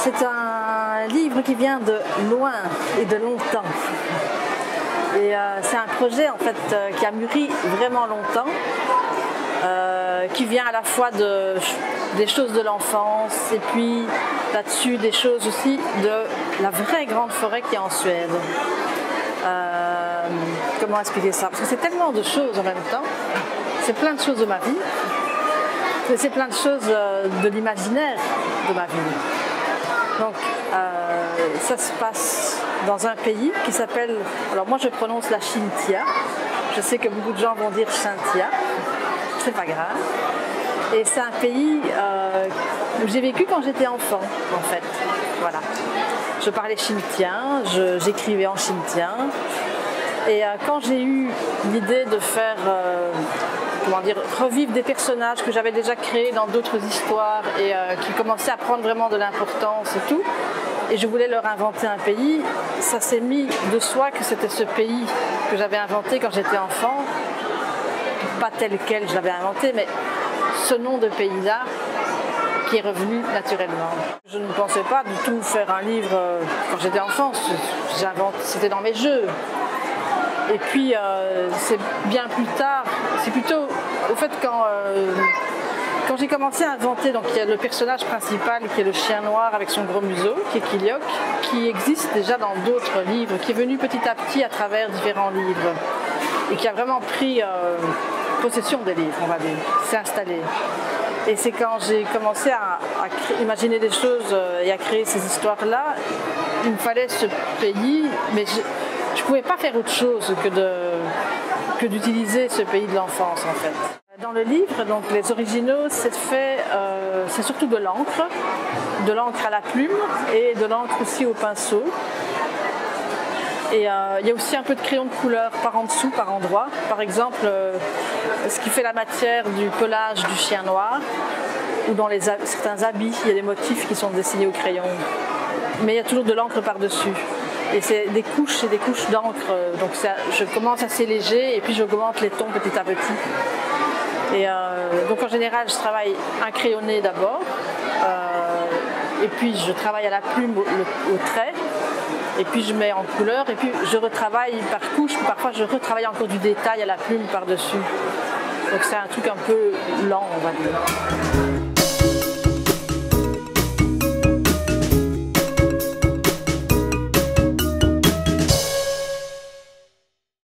C'est un livre qui vient de loin et de longtemps. Et c'est un projet en fait qui a mûri vraiment longtemps, qui vient à la fois des choses de l'enfance et puis là-dessus des choses aussi de la vraie grande forêt qui est en Suède. Comment expliquer ça? Parce que c'est tellement de choses en même temps, c'est plein de choses de ma vie, c'est plein de choses de l'imaginaire de ma vie. Donc ça se passe dans un pays qui s'appelle, alors moi je prononce la Xintia, je sais que beaucoup de gens vont dire Xintia, c'est pas grave. Et c'est un pays où j'ai vécu quand j'étais enfant en fait, voilà. Je parlais xintien, j'écrivais en xintien. Et quand j'ai eu l'idée de faire, revivre des personnages que j'avais déjà créés dans d'autres histoires et qui commençaient à prendre vraiment de l'importance et tout, et je voulais leur inventer un pays, ça s'est mis de soi que c'était ce pays que j'avais inventé quand j'étais enfant, pas tel quel je l'avais inventé, mais ce nom de pays-là qui est revenu naturellement. Je ne pensais pas du tout faire un livre quand j'étais enfant, c'était dans mes jeux. Et puis c'est bien plus tard, c'est plutôt au fait quand j'ai commencé à inventer, donc il y a le personnage principal qui est le chien noir avec son gros museau, qui est Kiliok, qui existe déjà dans d'autres livres, qui est venu petit à petit à travers différents livres et qui a vraiment pris possession des livres, on va dire, s'est installé. Et c'est quand j'ai commencé à imaginer des choses et à créer ces histoires-là, il me fallait ce pays, mais je ne pouvais pas faire autre chose que d'utiliser ce pays de l'enfance en fait. Dans le livre, donc les originaux, c'est surtout de l'encre à la plume et de l'encre aussi au pinceau. Et il y a aussi un peu de crayon de couleur par en dessous, par endroit. Par exemple, ce qui fait la matière du pelage du chien noir, ou dans certains habits, il y a des motifs qui sont dessinés au crayon. Mais il y a toujours de l'encre par-dessus. Et c'est des couches d'encre. Donc je commence assez léger et puis j'augmente les tons petit à petit. Et donc en général, je travaille un crayonné d'abord. Et puis je travaille à la plume au trait. Et puis je mets en couleur. Et puis je retravaille par couche. Parfois je retravaille encore du détail à la plume par-dessus. Donc c'est un truc un peu lent, on va dire.